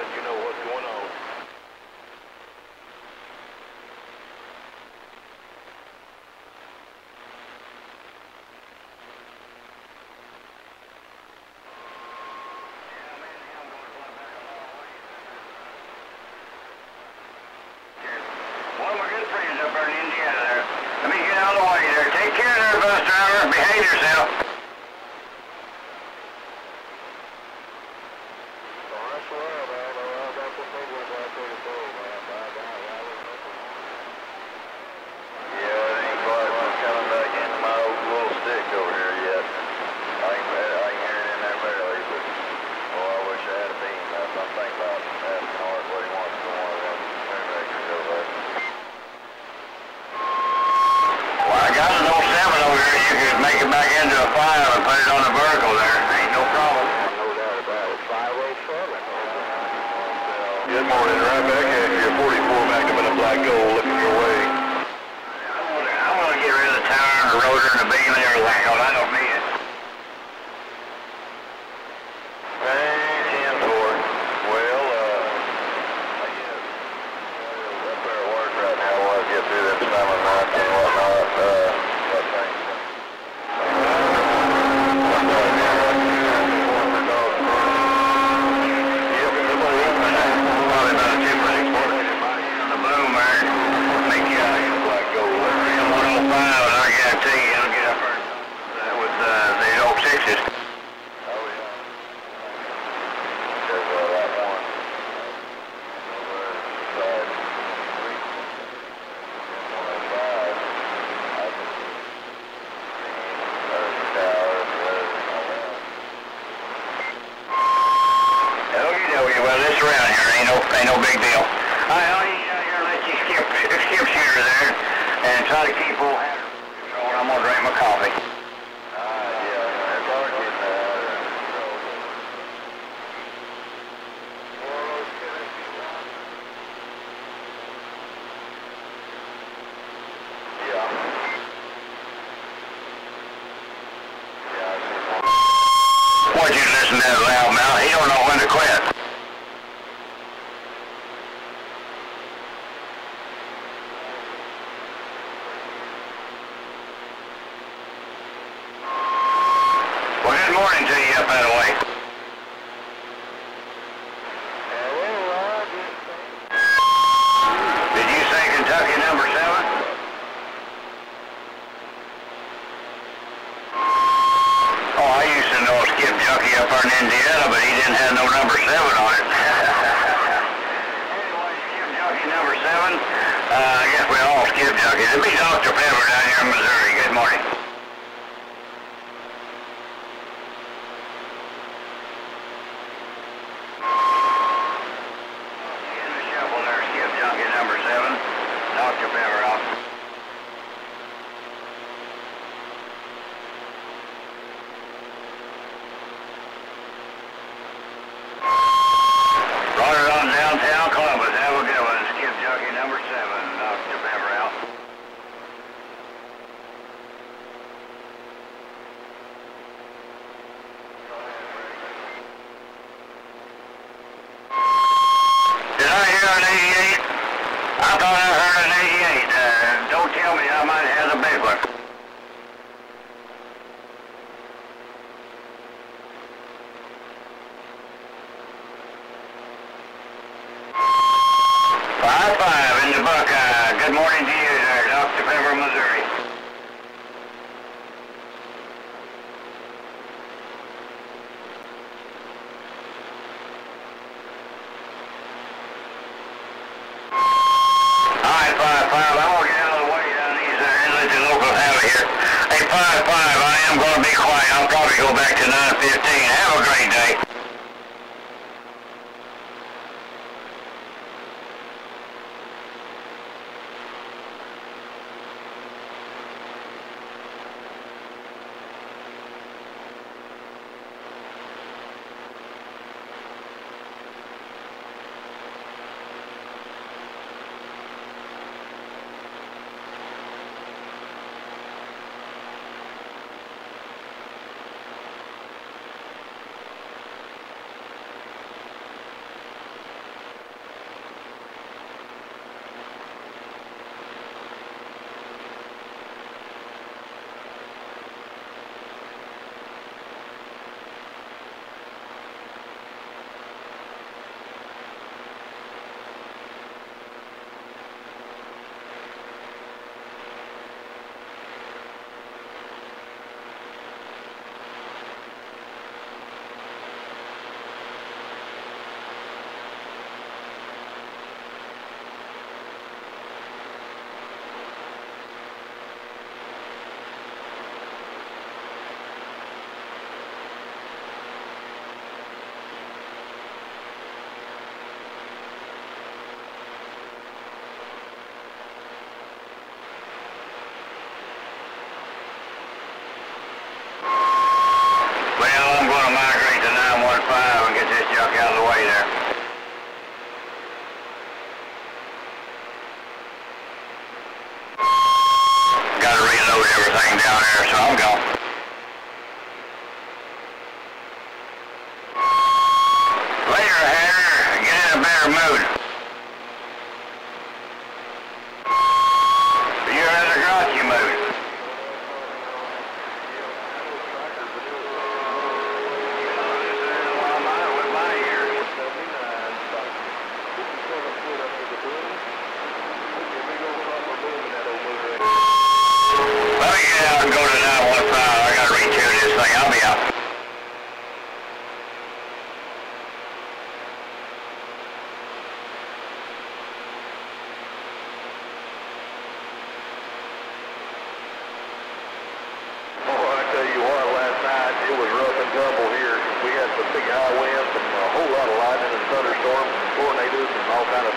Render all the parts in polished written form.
let you know what's going on. One of my good friends up there in Indiana there. Let me get out of the way there. Take care there, bus driver. Behave yourself. Make it back into a file and put it on the vertical there. Ain't no problem. No doubt about it. 507. Good morning. Right back at you. 44 Magnum and a black gold looking your way. I want to get rid of the tire and the rotor and the beam and everything. I don't need it. Hey, 10 toward. Well, I guess that's our work right now. We'll get through them summer months and whatnot. Ain't no big deal. I'll here let you skip shooter there and try to keep full hand control. I'm gonna drink my coffee. Want you to listen to that loud mouth. He don't know when to quit. Good morning to you up that way. Did you say Kentucky number 7? Oh, I used to know a skip junkie up there in Indiana, but he didn't have no number 7 on it. Anyway, skip junkie number 7. I guess we all skip junkies. It'd be Dr. Pepper down here in Missouri. Good morning. Number 7, Dr. Pepper off. Brought it on downtown Columbus. Have a good one. Skip junkie number 7, Dr. Pepper out. Did I hear an 88? I thought I heard an 88. Don't tell me I might have a big one. Five in the Buckeye. Good morning to you there, Dr. Pepper, Missouri. Alright, 5-5, I'm going to get out of the way down these inlets and locals have it here. Hey, 5-5, I am going to be quiet. I'll probably go back to 9:15. Have a great day.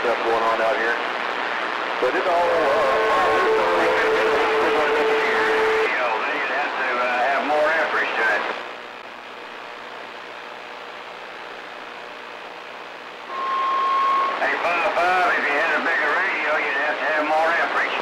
stuff going on out here. But it's all then you'd have to have more amperage to it. Hey, 5.5, if you had a bigger radio, you'd have to have more amperage.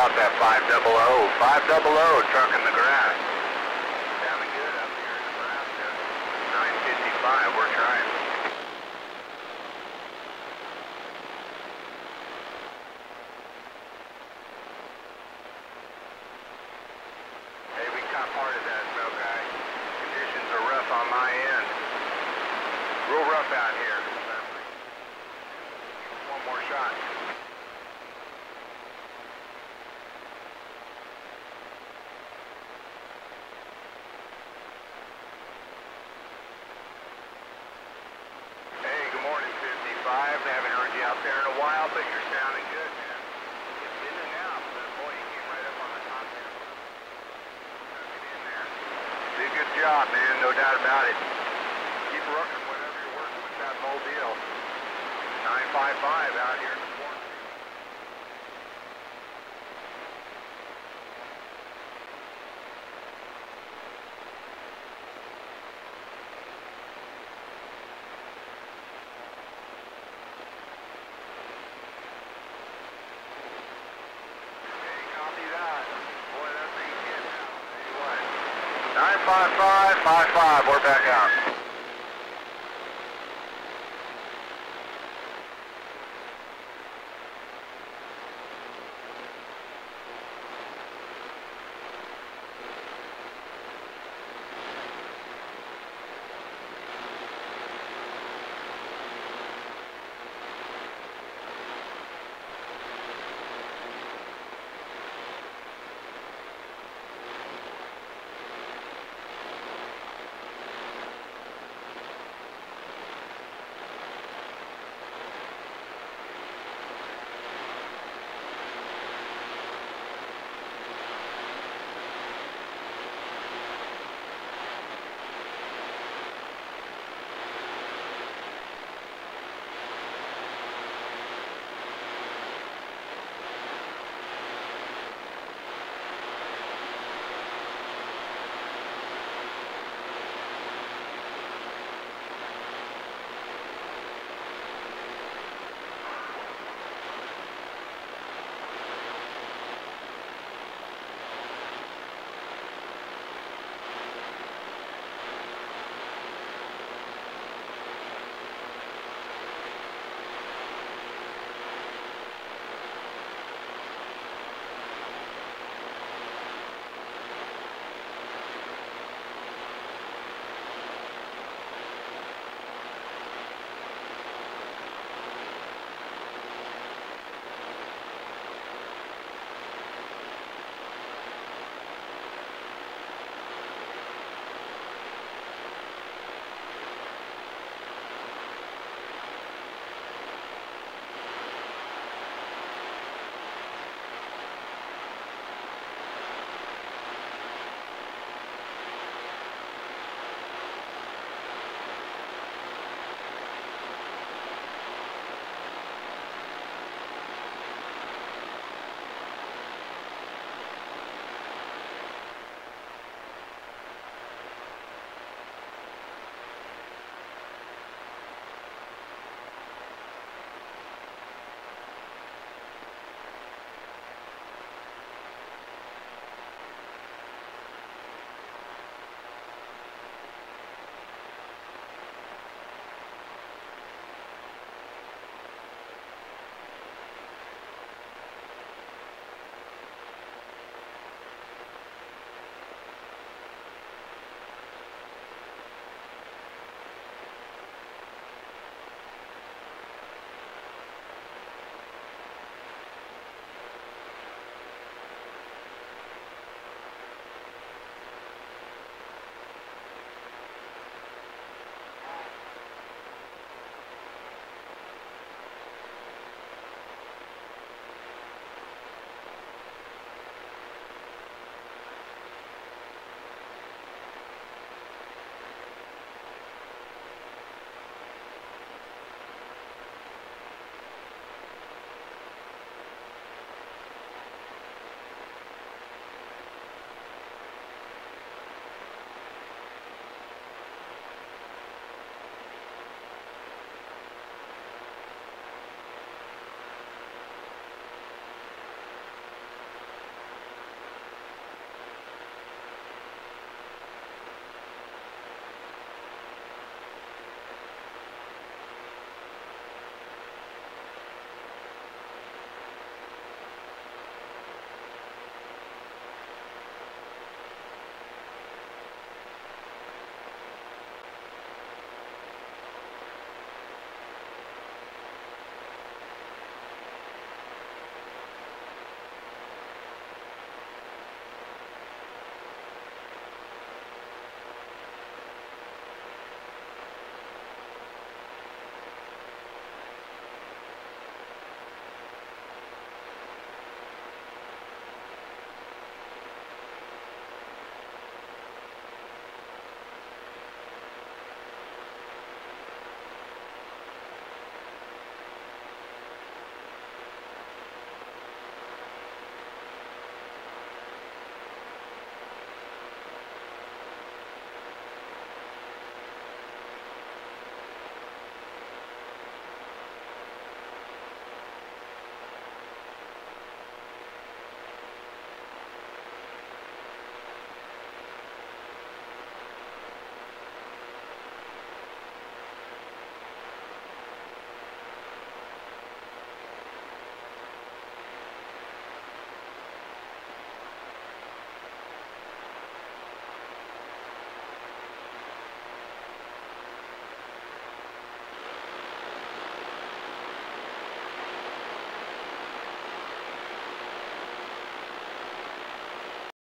about that 500. 500, trucking the grass. Sounding good up here in Nebraska. 955, we're trying. Hey, we caught part of that, smoke guy. Conditions are rough on my end. Real rough out here. One more shot. Hey, good morning, 55. Haven't heard you out there in a while, but you're sounding good, man. It's in and out, but boy, you came right up on the top there. Get in there. Did a good job, man, no doubt about it. Keep working whatever you're working with that mobile. 955 out here in the corner. Hey, copy that. Boy, that thing's getting out. Tell you what. 955, 55, we're back out.